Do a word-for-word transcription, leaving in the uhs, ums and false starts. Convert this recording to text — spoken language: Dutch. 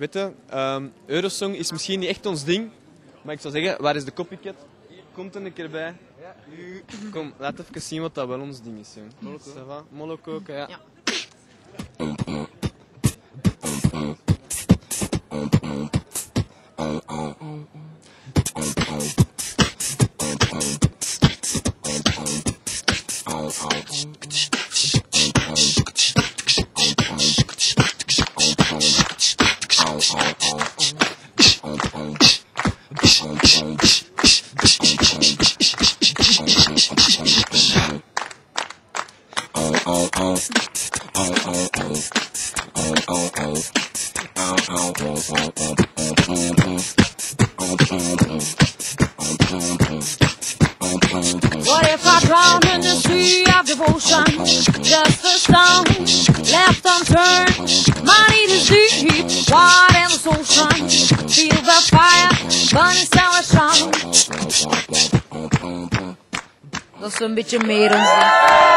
weet je, um, Eurosong is misschien niet echt ons ding, maar ik zou zeggen, waar is de copycat? Komt er een keer bij. Kom, laat even zien wat dat wel ons ding is. Moloko. Moloko, ja. ja. What if I drowned in the sea of devotion? Just a stone left unturned. My need is deep, wide in the ocean. Feel the fire, burning sour sun. Dat is een beetje meer ons ding.